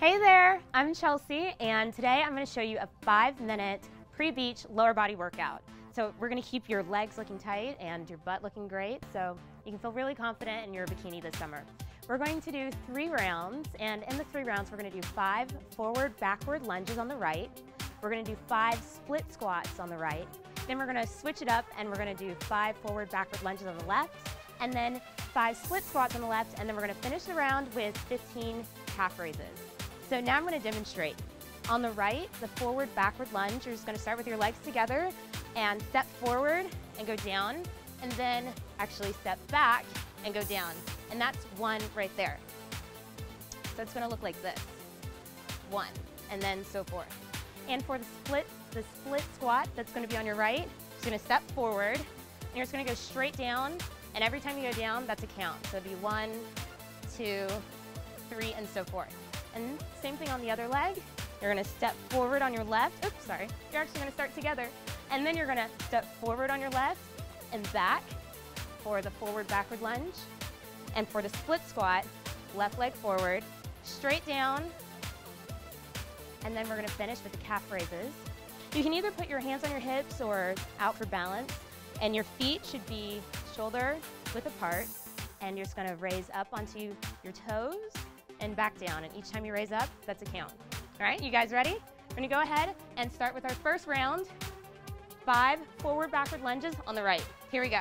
Hey there, I'm Chelsea, and today I'm going to show you a 5-minute pre-beach lower body workout. So we're going to keep your legs looking tight and your butt looking great so you can feel really confident in your bikini this summer. We're going to do 3 rounds, and in the 3 rounds we're going to do 5 forward-backward lunges on the right. We're going to do 5 split squats on the right. Then we're going to switch it up and we're going to do 5 forward-backward lunges on the left, and then 5 split squats on the left, and then we're going to finish the round with 15 calf raises. So now I'm going to demonstrate. On the right, the forward-backward lunge, you're just going to start with your legs together and step forward and go down, and then actually step back and go down. And that's 1 right there. So it's going to look like this. 1, and then so forth. And for the split squat that's going to be on your right, you're going to step forward, and you're just going to go straight down, and every time you go down, that's a count. So it'll be 1, 2, 3, and so forth. And same thing on the other leg. You're going to step forward on your left. Oops, sorry. You're actually going to start together. And then you're going to step forward on your left and back for the forward-backward lunge. And for the split squat, left leg forward, straight down, and then we're going to finish with the calf raises. You can either put your hands on your hips or out for balance, and your feet should be shoulder width apart, and you're just going to raise up onto your toes and back down, and each time you raise up, that's a count. All right, you guys ready? We're going to go ahead and start with our first round. 5 forward-backward lunges on the right. Here we go.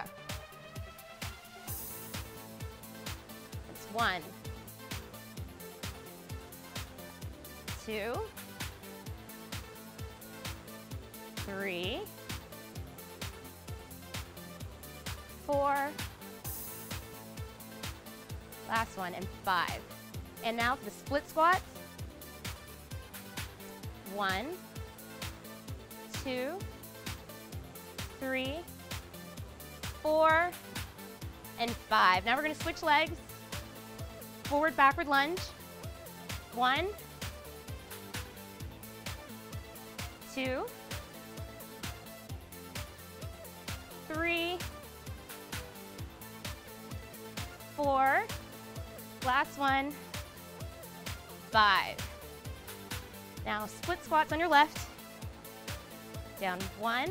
It's 1, 2, 3, 4, last one, and 5. And now for the split squats. 1, 2, 3, 4, and 5. Now we're going to switch legs. Forward, backward lunge. 1, 2, 3, 4, last one, 5. Now split squats on your left. Down 1,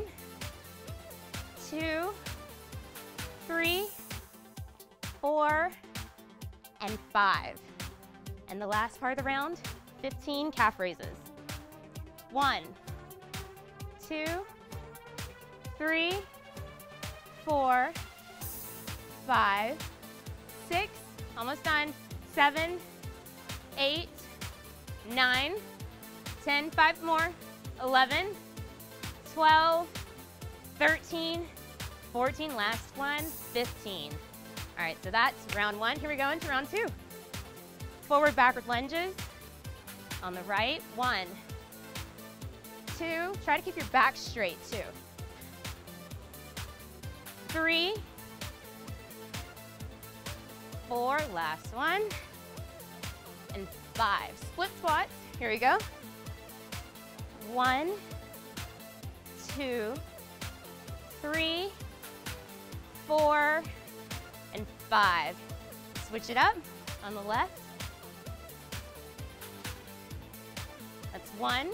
2, 3, 4, and 5. And the last part of the round, 15 calf raises. 1, 2, 3, 4, 5, 6, almost done, 7, 8, 9, 10, 5 more, 11, 12, 13, 14, last one, 15. All right, so that's round 1. Here we go into round 2. Forward, backward lunges on the right. 1, 2, try to keep your back straight too. 3, 4, last one, and 5. Split squats, here we go. 1, 2, 3, 4, and 5. Switch it up on the left. That's 1.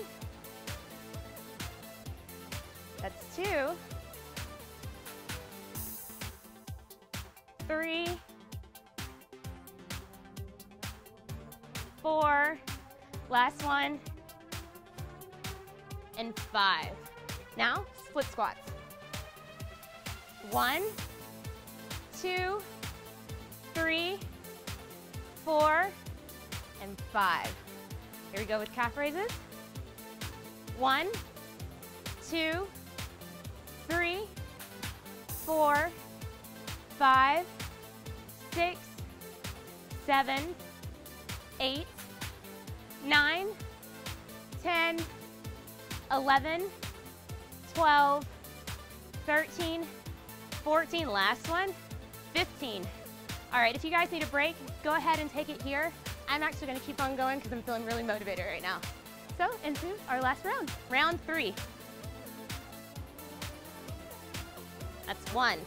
That's 2. 3, 4, last one, and 5. Now, split squats. 1, 2, 3, 4, and 5. Here we go with calf raises. 1, 2, 3, 4, 5, 6, 7, 8, 9, 10, 11, 12, 13, 14, last one, 15. All right, if you guys need a break, go ahead and take it here. I'm actually going to keep on going because I'm feeling really motivated right now. So into our last round, round 3. That's 1.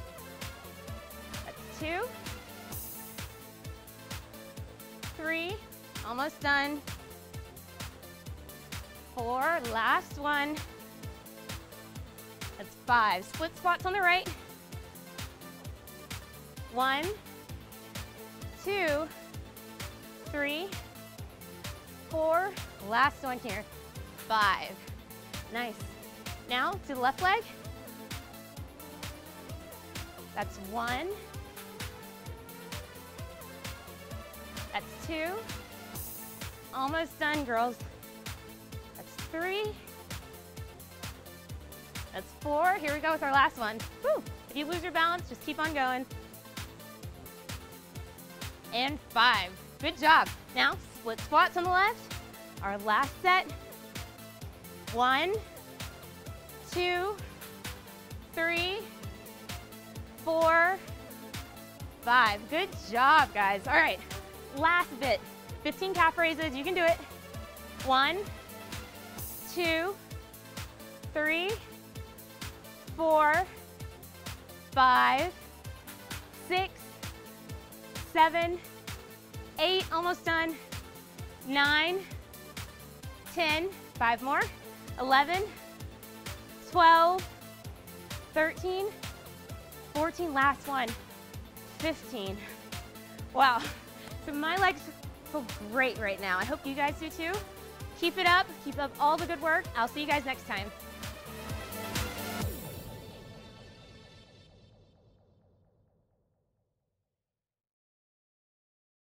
That's 2, 3, almost done. 4, last one. That's 5. Split squats on the right. 1, 2, 3, 4, last one here. 5. Nice. Now to the left leg. That's 1. That's 2. Almost done, girls. That's 3. That's 4. Here we go with our last one. Woo. If you lose your balance, just keep on going. And 5. Good job. Now, split squats on the left. Our last set. 1, 2, 3, 4, 5. Good job, guys. All right, last bit. 15 calf raises. You can do it. 1, 2, 3, 4, 5, 6, 7, 8, almost done. 9, 10, 5 more. 11, 12, 13, 14, last one. 15. Wow. So my legs feel great right now. I hope you guys do too. Keep it up. Keep up all the good work. I'll see you guys next time.